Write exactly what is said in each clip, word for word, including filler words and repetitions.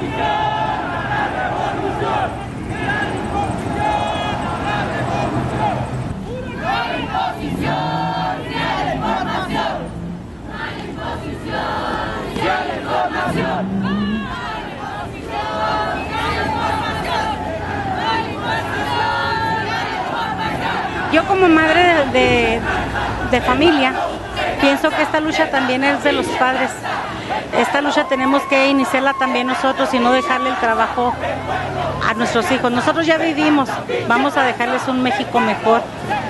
Yo como madre de, de, de familia pienso que esta lucha también es de los padres. Esta lucha tenemos que iniciarla también nosotros y no dejarle el trabajo a nuestros hijos. Nosotros ya vivimos, vamos a dejarles un México mejor.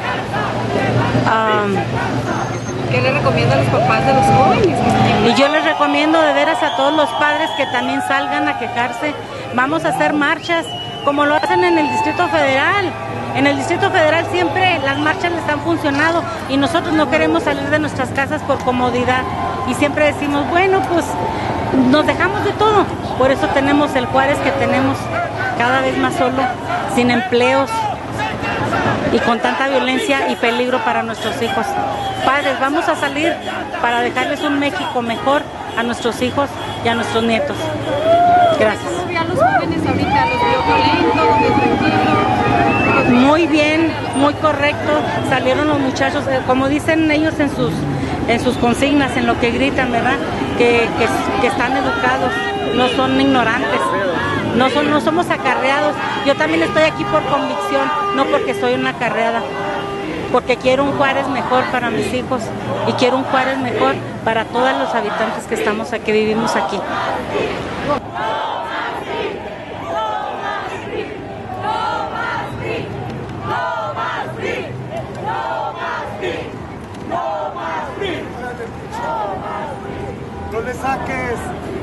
Um, ¿Qué le recomienda a los papás de los jóvenes? Y yo les recomiendo de veras a todos los padres que también salgan a quejarse. Vamos a hacer marchas como lo hacen en el Distrito Federal. En el Distrito Federal siempre las marchas les han funcionado y nosotros no queremos salir de nuestras casas por comodidad. Y siempre decimos, bueno, pues nos dejamos de todo. Por eso tenemos el Juárez que tenemos cada vez más solo, sin empleos y con tanta violencia y peligro para nuestros hijos. Padres, vamos a salir para dejarles un México mejor a nuestros hijos y a nuestros nietos. Gracias. ¿Cómo ve a los jóvenes ahorita? ¿Los vio violentos, los tranquilos? Muy bien, muy correcto. Salieron los muchachos, eh, como dicen ellos en sus, en sus consignas, en lo que gritan, ¿verdad? Que, que, que están educados, no son ignorantes. No, son, no somos acarreados. Yo también estoy aquí por convicción, no porque soy una acarreada, porque quiero un Juárez mejor para mis hijos y quiero un Juárez mejor para todos los habitantes que estamos aquí, que vivimos aquí. ¡No le saques!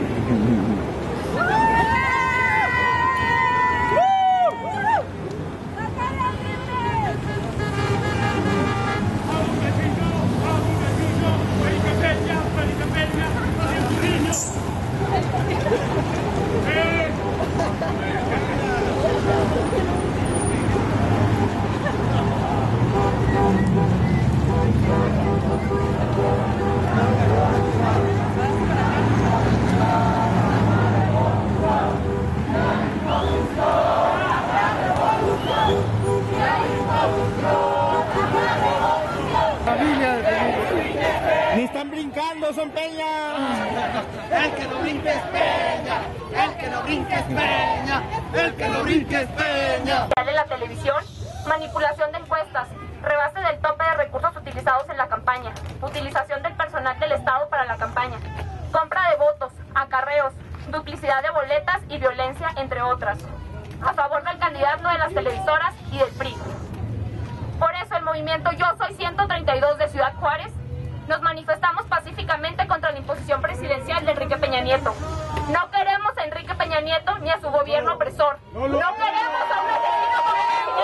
¡Ni están brincando, son Peña! El que no brinque es Peña, el que no brinque es Peña, el que no brinque es Peña. De la televisión, manipulación de encuestas, rebase del tope de recursos utilizados en la campaña, utilización del personal del Estado para la campaña, compra de votos, acarreos, duplicidad de boletas y violencia, entre otras. A favor del candidato de las televisoras y del P R I. Por eso el movimiento Yo Soy ciento treinta y dos de Ciudad Juárez nos manifestamos pacíficamente contra la imposición presidencial de Enrique Peña Nieto. No queremos a Enrique Peña Nieto ni a su gobierno opresor. No queremos a un asesino como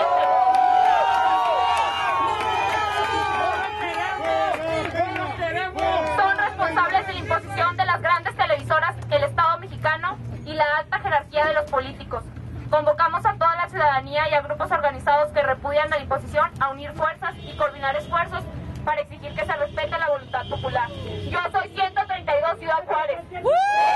presidente. Son responsables de la imposición de las grandes televisoras, el Estado mexicano y la alta jerarquía de los políticos. Convocamos a toda la ciudadanía y a grupos organizados que repudian la imposición a unir fuerzas y coordinar esfuerzos para exigir que se respete la voluntad popular. Yo soy ciento treinta y dos Ciudad Juárez. ¡Uh!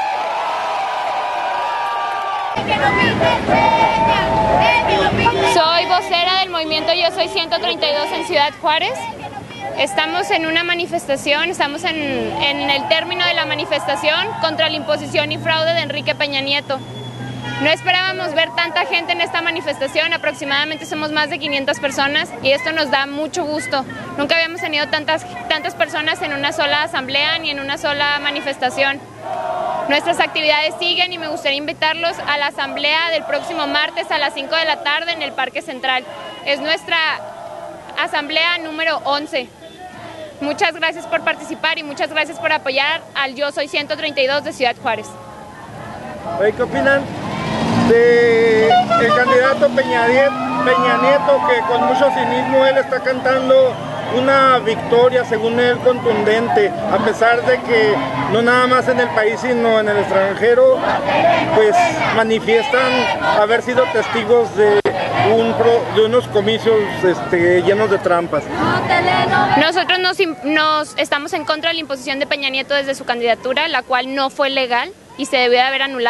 Soy vocera del movimiento Yo Soy ciento treinta y dos en Ciudad Juárez. Estamos en una manifestación, estamos en, en el término de la manifestación contra la imposición y fraude de Enrique Peña Nieto. No esperábamos ver tanta gente en esta manifestación, aproximadamente somos más de quinientas personas y esto nos da mucho gusto. Nunca habíamos tenido tantas, tantas personas en una sola asamblea ni en una sola manifestación. Nuestras actividades siguen y me gustaría invitarlos a la asamblea del próximo martes a las cinco de la tarde en el Parque Central. Es nuestra asamblea número once. Muchas gracias por participar y muchas gracias por apoyar al Yo Soy ciento treinta y dos de Ciudad Juárez. Oye, ¿qué opinan de el candidato Peña Nieto, que con mucho cinismo él está cantando una victoria, según él, contundente, a pesar de que no nada más en el país sino en el extranjero, pues manifiestan haber sido testigos de, un pro, de unos comicios este, llenos de trampas? Nosotros nos, nos estamos en contra de la imposición de Peña Nieto desde su candidatura, la cual no fue legal y se debió de haber anulado.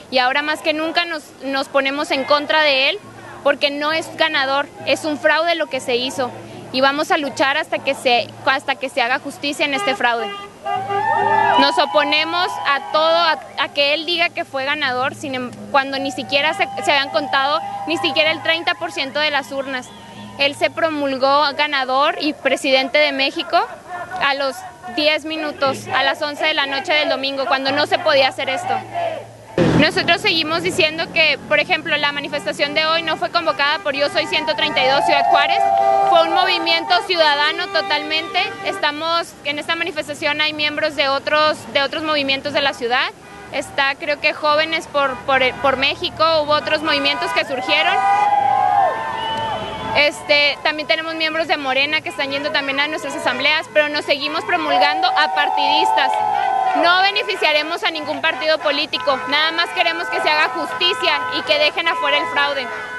y ahora más que nunca nos, nos ponemos en contra de él porque no es ganador, es un fraude lo que se hizo y vamos a luchar hasta que se, hasta que se haga justicia en este fraude. Nos oponemos a todo, a, a que él diga que fue ganador sin, cuando ni siquiera se, se habían contado ni siquiera el treinta por ciento de las urnas. Él se promulgó ganador y presidente de México a los diez minutos, a las once de la noche del domingo, cuando no se podía hacer esto. Nosotros seguimos diciendo que, por ejemplo, la manifestación de hoy no fue convocada por Yo Soy ciento treinta y dos Ciudad Juárez, fue un movimiento ciudadano totalmente. Estamos, en esta manifestación hay miembros de otros, de otros movimientos de la ciudad. Está, creo que Jóvenes por, por, por México, hubo otros movimientos que surgieron. Este, también tenemos miembros de Morena que están yendo también a nuestras asambleas, pero nos seguimos promulgando a partidistas. No beneficiaremos a ningún partido político, nada más queremos que se haga justicia y que dejen afuera el fraude.